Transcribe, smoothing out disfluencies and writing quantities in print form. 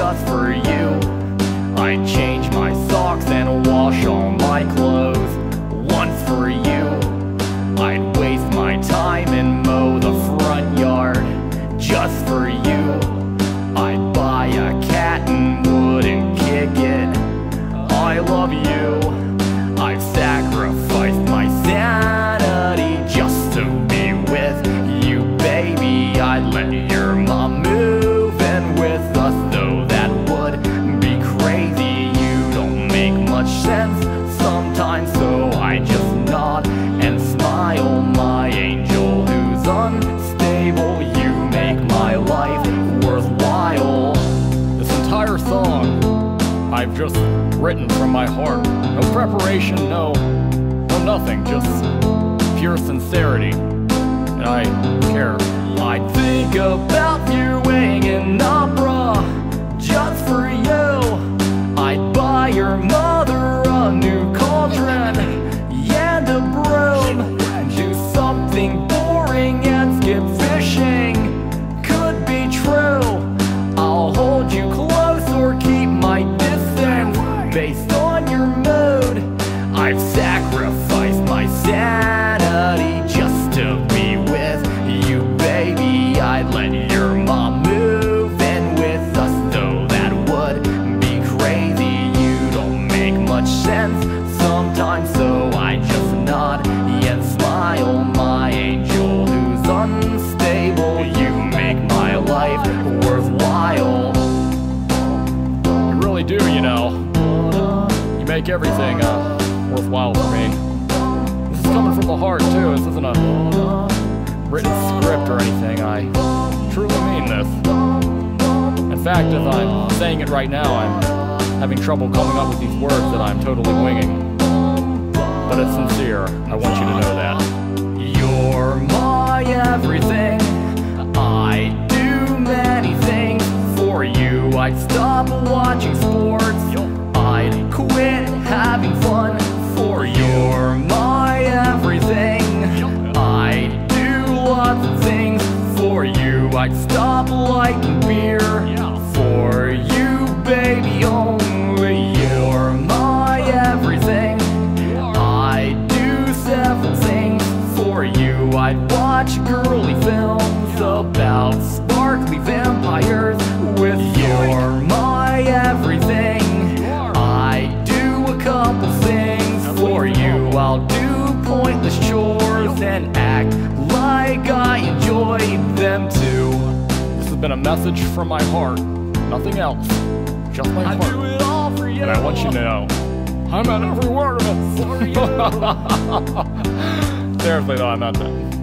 just for you. I'd change my socks and wash all my clothes once for you. I'd waste my time and mow the front yard just for you. I'd buy a cat and wouldn't kick it. I love you. I've sacrificed my sanity just to be with you, baby. I'd let your mom move in with us, though that would be crazy. You don't make much sense sometimes, so I just nod and smile. My angel who's unstable, you make my life worthwhile. This entire song I've just written from my heart. No preparation, no nothing, just pure sincerity. And I care. I think about viewing an opera just for you. I'd buy your mother a new cauldron and a broom. Do something boring and skip fishing. Could be true. I'll hold you close or keep my distance based on your mood. I've sacrificed my sanity just to be with you, baby. I'd let your mom move in with us, though that would be crazy. You don't make much sense sometimes, so I just nod and smile. My angel who's unstable, you make my life worthwhile. You really do, you know. You make everything worthwhile for me. This is coming from the heart, too. This isn't a written script or anything. I truly mean this. In fact, as I'm saying it right now, I'm having trouble coming up with these words that I'm totally winging. But it's sincere. I want you to know that. You're my everything. I do many things for you. I'd stop watching sports. I'd quit having fun for you. You're my everything. I'd do lots of things for you. I'd stop liking beer for you, baby, only you. You're my everything. I'd do several things for you. I'd watch girly films about sparkly vampires with you. You're my everything. I do a couple things for you. I'll do pointless chores and act like I enjoy them too. This has been a message from my heart. Nothing else. Just my heart. I do it all for you. And I want you to know, I meant every word of it. Seriously though, I meant that.